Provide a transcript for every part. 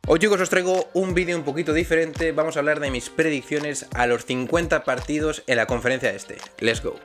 Hoy, chicos, os traigo un vídeo un poquito diferente. Vamos a hablar de mis predicciones a los 50 partidos en la conferencia este. Let's go.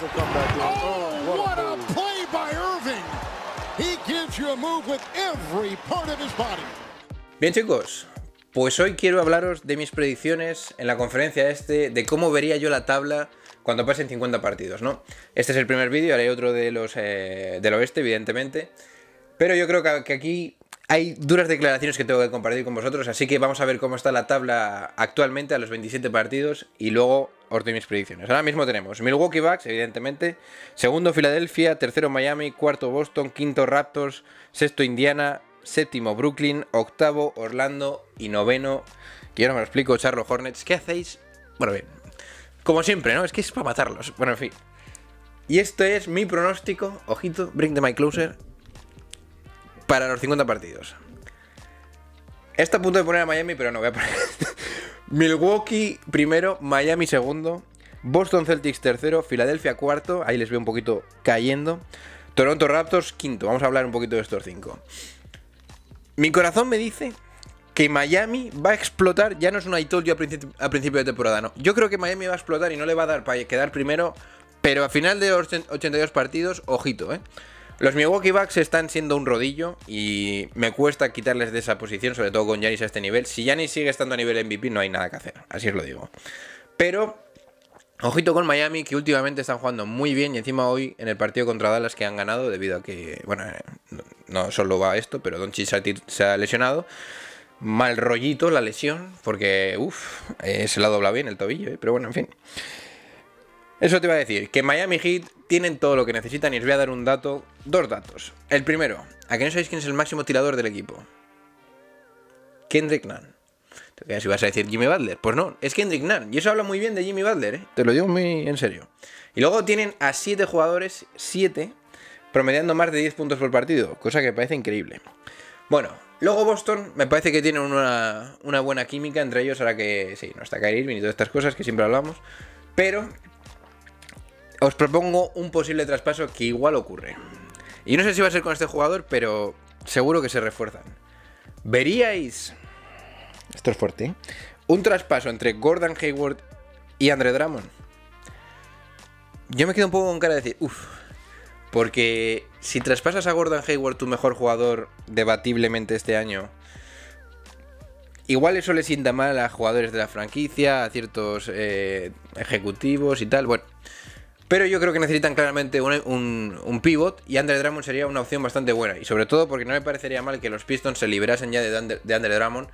Bien, chicos, pues hoy quiero hablaros de mis predicciones en la conferencia este, de cómo vería yo la tabla cuando pasen 50 partidos, ¿no? Este es el primer vídeo, haré otro de los del oeste, evidentemente. Pero yo creo que aquí hay duras declaraciones que tengo que compartir con vosotros, así que vamos a ver cómo está la tabla actualmente a los 27 partidos y luego os doy mis predicciones. Ahora mismo tenemos Milwaukee Bucks, evidentemente, segundo Filadelfia, tercero Miami, cuarto Boston, quinto Raptors, sexto Indiana, séptimo Brooklyn, octavo Orlando y noveno, que ahora me lo explico, Charlotte Hornets. ¿Qué hacéis? Bueno, bien, como siempre, ¿no? Es que es para matarlos. Bueno, en fin. Y esto es mi pronóstico, ojito, bring the mic closer, para los 50 partidos. Está a punto de poner a Miami, pero no voy a poner. Milwaukee primero, Miami segundo, Boston Celtics tercero, Filadelfia cuarto, ahí les veo un poquito cayendo, Toronto Raptors quinto. Vamos a hablar un poquito de estos cinco. Mi corazón me dice que Miami va a explotar. Ya no es un I told you a principio de temporada, no. Yo creo que Miami va a explotar y no le va a dar para quedar primero, pero a final de los 82 partidos, ojito, Los Milwaukee Bucks están siendo un rodillo y me cuesta quitarles de esa posición, sobre todo con Giannis a este nivel. Si Giannis sigue estando a nivel MVP, no hay nada que hacer, así os lo digo. Pero ojito con Miami, que últimamente están jugando muy bien y encima hoy en el partido contra Dallas que han ganado debido a que, bueno, no solo va esto, pero Doncic se ha lesionado. Mal rollito la lesión, porque, se la dobla bien el tobillo, pero bueno, en fin. Eso te iba a decir, que Miami Heat tienen todo lo que necesitan y os voy a dar un dato, dos datos. El primero, ¿a que no sabéis quién es el máximo tirador del equipo? Kendrick Nunn. Si vas a decir Jimmy Butler, pues no, es Kendrick Nunn. Y eso habla muy bien de Jimmy Butler, te lo digo muy en serio. Y luego tienen a 7 jugadores, 7, promediando más de 10 puntos por partido, cosa que me parece increíble. Bueno, luego Boston me parece que tienen una buena química entre ellos, ahora que sí, no está Kyrie Irving y todas estas cosas que siempre hablamos, pero os propongo un posible traspaso que igual ocurre. Y no sé si va a ser con este jugador, pero seguro que se refuerzan. ¿Veríais, esto es fuerte, un traspaso entre Gordon Hayward y Andre Drummond? Yo me quedo un poco con cara de decir, porque si traspasas a Gordon Hayward, tu mejor jugador debatiblemente este año, igual eso le sienta mal a jugadores de la franquicia, a ciertos ejecutivos y tal, bueno. Pero yo creo que necesitan claramente un pivot y Andre Drummond sería una opción bastante buena. Y sobre todo porque no me parecería mal que los Pistons se liberasen ya de Andre Drummond.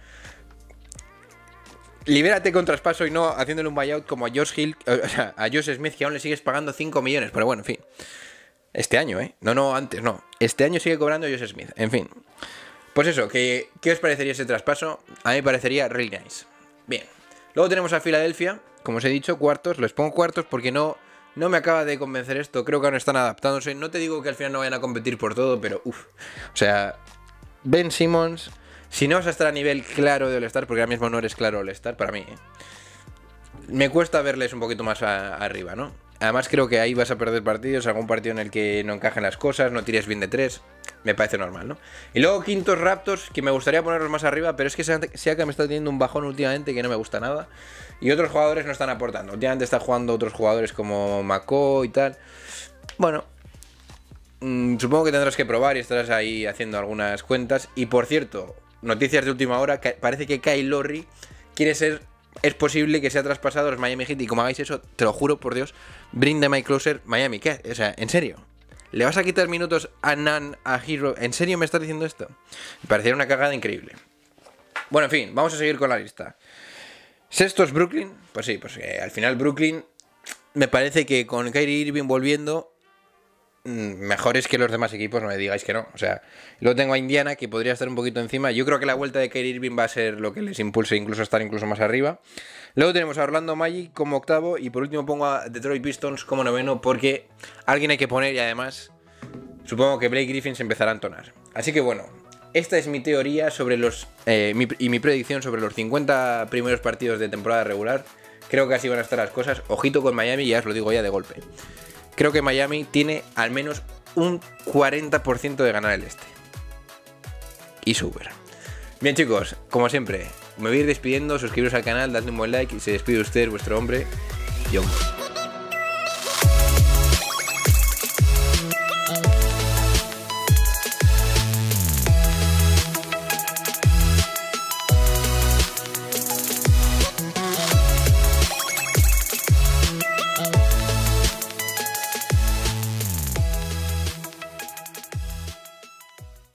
Libérate con traspaso y no haciéndole un buyout como a Josh Hill, o sea, a Josh Smith, que aún le sigues pagando 5 millones. Pero bueno, en fin. Este año, No, antes, no. Este año sigue cobrando Josh Smith. En fin. Pues eso, ¿qué os parecería ese traspaso? A mí me parecería really nice. Bien. Luego tenemos a Filadelfia. Como os he dicho, cuartos. Les pongo cuartos porque no me acaba de convencer esto. Creo que aún están adaptándose. No te digo que al final no vayan a competir por todo, pero O sea, Ben Simmons, si no vas a estar a nivel claro de All-Star, porque ahora mismo no eres claro All-Star para mí, me cuesta verles un poquito más arriba, ¿no? Además creo que ahí vas a perder partidos, algún partido en el que no encajen las cosas, no tires bien de 3, me parece normal, ¿no? Y luego quintos Raptors, que me gustaría ponerlos más arriba, pero es que Siakam está teniendo un bajón últimamente que no me gusta nada. Y otros jugadores no están aportando. Últimamente están jugando otros jugadores como McCoy y tal. Bueno, supongo que tendrás que probar y estarás ahí haciendo algunas cuentas. Y por cierto, noticias de última hora, parece que Kyle Lowry quiere ser... Es posible que sea traspasado a los Miami Heat. Y como hagáis eso, te lo juro por Dios, bring the mic closer, Miami. ¿Qué? O sea, ¿en serio? ¿Le vas a quitar minutos a Nunn, a Hero? ¿En serio me estás diciendo esto? Me parecería una cagada increíble. Bueno, en fin, vamos a seguir con la lista. Sexto es Brooklyn. Pues sí, pues al final Brooklyn me parece que con Kyrie Irving volviendo, mejores que los demás equipos, no me digáis que no. O sea, luego tengo a Indiana, que podría estar un poquito encima. Yo creo que la vuelta de Kyrie Irving va a ser lo que les impulse incluso a estar incluso más arriba. Luego tenemos a Orlando Magic como octavo. Y por último pongo a Detroit Pistons como noveno, porque alguien hay que poner y además supongo que Blake Griffin se empezará a entonar. Así que bueno, esta es mi teoría sobre mi predicción sobre los 50 primeros partidos de temporada regular. Creo que así van a estar las cosas. Ojito con Miami, ya os lo digo ya de golpe. Creo que Miami tiene al menos un 40% de ganar el este. Y super. Bien chicos, como siempre, me voy a ir despidiendo, suscribiros al canal, dadle un buen like y se despide usted, vuestro hombre, Yonko.